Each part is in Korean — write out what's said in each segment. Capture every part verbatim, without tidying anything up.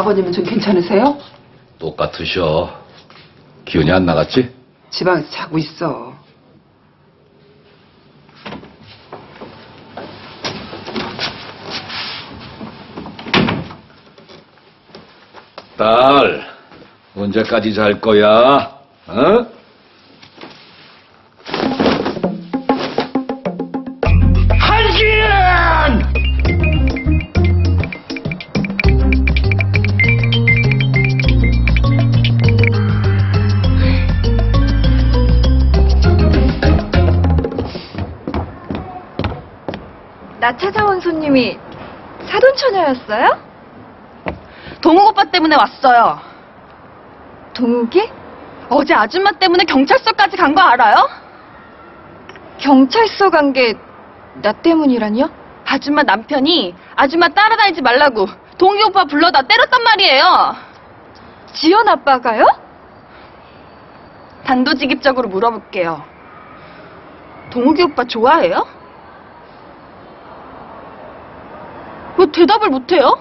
아버님은 좀 괜찮으세요? 똑같으셔. 기운이 안 나갔지? 지방에서 자고 있어. 딸, 언제까지 잘 거야? 어? 한시은! 나 찾아온 손님이 사돈처녀였어요? 동욱 오빠 때문에 왔어요. 동욱이? 어제 아줌마 때문에 경찰서까지 간 거 알아요? 경찰서 간 게 나 때문이라니요? 아줌마 남편이 아줌마 따라다니지 말라고 동욱이 오빠 불러다 때렸단 말이에요. 지연 아빠가요? 단도직입적으로 물어볼게요. 동욱이 오빠 좋아해요? 왜 대답을 못해요?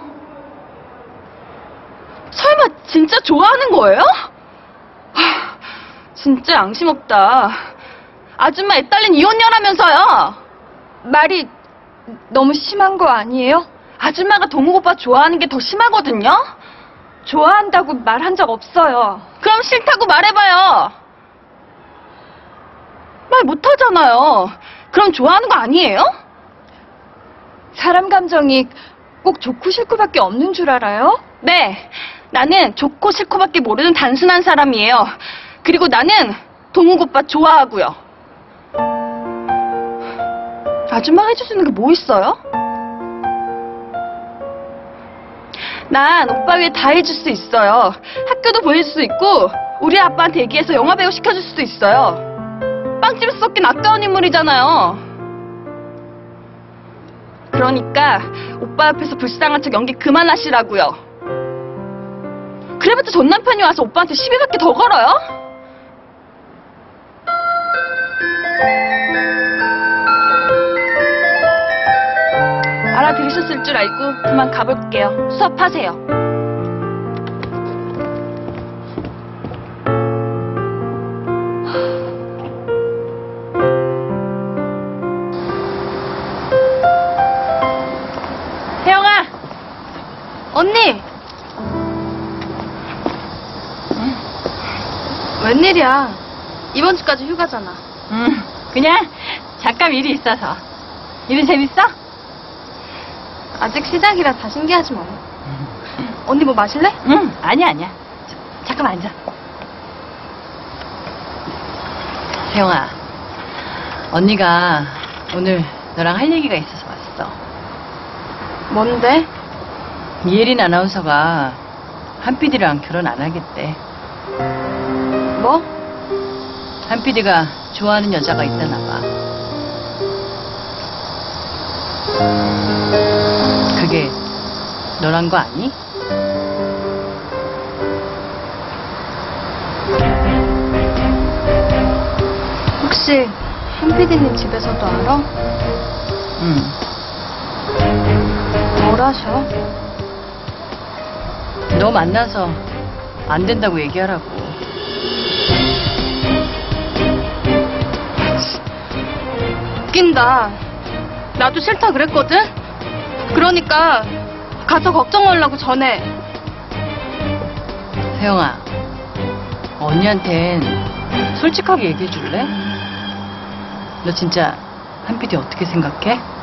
설마 진짜 좋아하는 거예요? 하, 진짜 양심 없다. 아줌마 애 딸린 이혼녀라면서요. 말이 너무 심한 거 아니에요? 아줌마가 동욱 오빠 좋아하는 게 더 심하거든요? 좋아한다고 말한 적 없어요. 그럼 싫다고 말해봐요. 말 못하잖아요. 그럼 좋아하는 거 아니에요? 사람 감정이 꼭 좋고 싫고밖에 없는 줄 알아요? 네, 나는 좋고 싫고밖에 모르는 단순한 사람이에요. 그리고 나는 동욱 오빠 좋아하고요. 아줌마가 해주시는 게 뭐 있어요? 난 오빠 위해 다 해줄 수 있어요. 학교도 보내줄 수 있고 우리 아빠한테 얘기해서 영화배우 시켜줄 수도 있어요. 빵집에서 섞인 아까운 인물이잖아요. 그러니까 오빠 앞에서 불쌍한 척 연기 그만하시라고요. 그래봤자 전 남편이 와서 오빠한테 시비 받게 더 걸어요? 알아들으셨을 줄 알고 그만 가볼게요. 수업하세요. 혜영아! 언니! 응? 웬일이야? 이번 주까지 휴가잖아. 응, 그냥 잠깐 일이 있어서. 일은 재밌어? 아직 시작이라 다 신기하지 뭐. 언니 뭐 마실래? 응, 아니야, 아니야. 자, 잠깐만 앉아. 혜영아, 언니가 오늘 너랑 할 얘기가 있어서 왔어. 뭔데? 이혜린 아나운서가 한 피디랑 결혼 안 하겠대. 뭐? 한 피디가 좋아하는 여자가 있다나 봐. 그게 너란 거 아니? 혹시 한 피디님 집에서도 알아? 응. 뭘 하셔? 너 만나서 안 된다고 얘기하라고. 웃긴다. 나도 싫다 그랬거든? 그러니까 가서 걱정 말라고 전해. 혜영아, 언니한텐 솔직하게 얘기해 줄래? 너 진짜 한 피디 어떻게 생각해?